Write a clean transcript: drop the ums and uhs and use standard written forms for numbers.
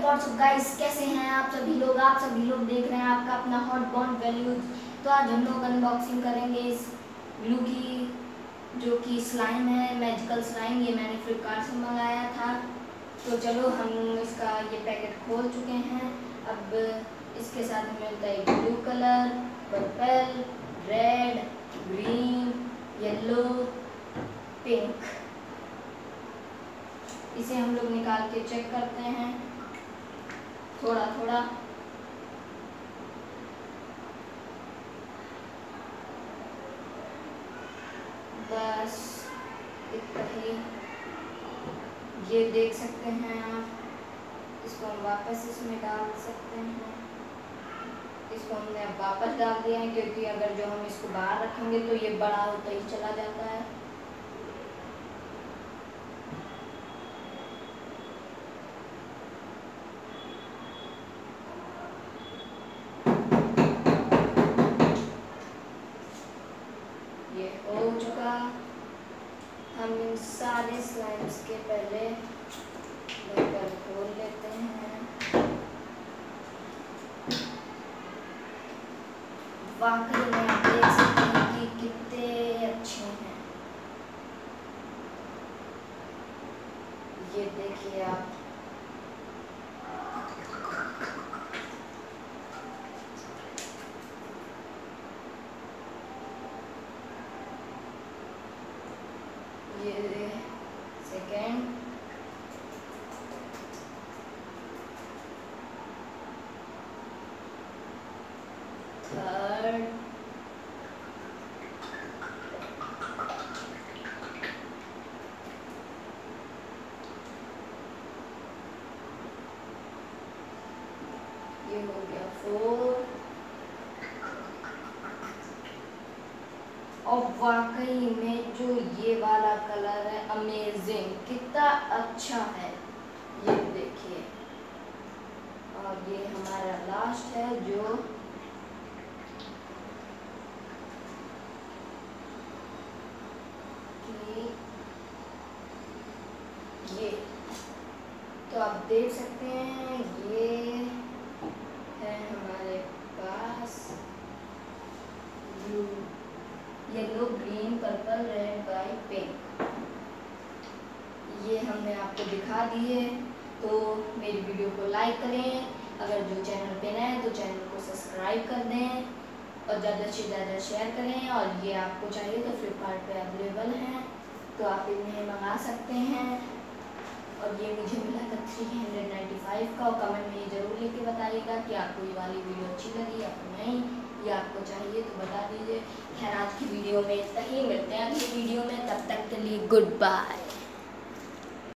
WhatsApp guys, कैसे हैं आप सभी लोग देख रहे हैं आपका अपना हॉट बॉन्ड वैल्यूज। तो आज हम लोग अनबॉक्सिंग करेंगे इस ग्लू की, जो कि स्लाइम है, मैजिकल स्लाइम। ये मैंने फ्लिपकार्ट से मंगाया था। तो चलो हम इसका ये पैकेट खोल चुके हैं। अब इसके साथ हमें मिलता है blue colour, purple, red, green, yellow, pink. इसे हम लोग निकाल के चेक करते हैं थोड़ा थोड़ा। बस इतना ही। ये देख सकते हैं आप, इसको हम वापस इसमें डाल सकते हैं। इसको हमने अब वापस डाल दिया है, क्योंकि अगर जो हम इसको बाहर रखेंगे तो ये बड़ा होता ही चला जाता है। ये हो चुका। हम इन सारे स्लाइम्स के पहले ढक्कन खोल लेते हैं। वाकई में आप देख सकते हैं कि कितने अच्छे हैं। ये देखिए आप, ये सेकेंड, थर्ड, ये हो गया फोर्थ। और वाकई में जो ये वाला कलर है, अमेजिंग, कितना अच्छा है, ये देखिए। और ये हमारा लास्ट है, जो कि ये, तो आप देख सकते हैं ये है हमारे पास blue, yellow, green, purple, red, white, pink. ये हमने आपको दिखा दिए। तो मेरी वीडियो को लाइक करें, अगर जो चैनल पे नए हैं तो चैनल को सब्सक्राइब कर दें और ज़्यादा से ज़्यादा शेयर करें। और ये आपको चाहिए तो फ्लिपकार्ट पे अवेलेबल हैं, तो आप इन्हें मंगा सकते हैं। और ये मुझे मिला था 395 का। और कमेंट में ये ज़रूर लिख के बताइएगा कि आपको ये वाली वीडियो अच्छी लगी या फिर नहीं, ये आपको चाहिए तो बता दीजिए। खैर, आज की वीडियो में इतना ही। मिलते हैं अगली वीडियो में, तब तक के लिए गुड बाय।